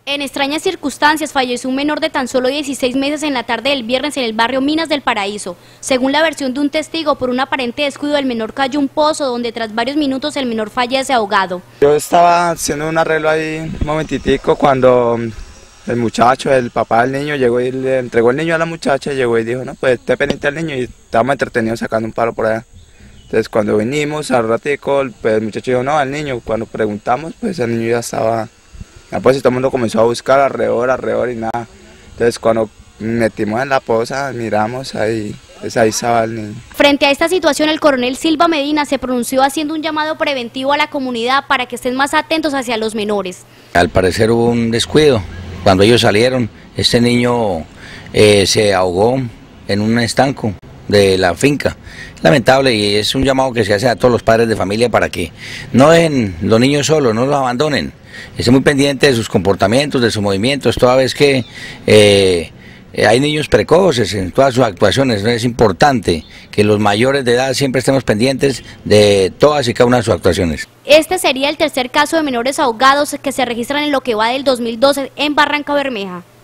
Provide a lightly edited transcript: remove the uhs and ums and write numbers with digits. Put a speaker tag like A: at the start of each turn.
A: En extrañas circunstancias falleció un menor de tan solo 16 meses en la tarde del viernes en el barrio Minas del Paraíso. Según la versión de un testigo, por un aparente descuido el menor cayó a un pozo donde tras varios minutos el menor fallece ahogado.
B: Yo estaba haciendo un arreglo ahí un momentitico cuando el muchacho, el papá del niño, llegó y le entregó el niño a la muchacha y llegó y dijo, no, pues esté pendiente al niño, y estábamos entretenidos sacando un palo por allá. Entonces cuando vinimos al ratico, pues el muchacho dijo, no, al niño. Cuando preguntamos, pues el niño ya estaba... Pues todo el mundo comenzó a buscar alrededor y nada. Entonces cuando metimos en la poza, miramos ahí, pues ahí estaba el niño.
A: Frente a esta situación, el coronel Silva Medina se pronunció haciendo un llamado preventivo a la comunidad para que estén más atentos hacia los menores.
C: Al parecer hubo un descuido. Cuando ellos salieron, este niño se ahogó en un estanco de la finca. Lamentable, y es un llamado que se hace a todos los padres de familia para que no dejen los niños solos, no los abandonen. Estén muy pendientes de sus comportamientos, de sus movimientos, toda vez que hay niños precoces en todas sus actuaciones. Es importante que los mayores de edad siempre estemos pendientes de todas y cada una de sus actuaciones.
A: Este sería el tercer caso de menores ahogados que se registran en lo que va del 2012 en Barrancabermeja.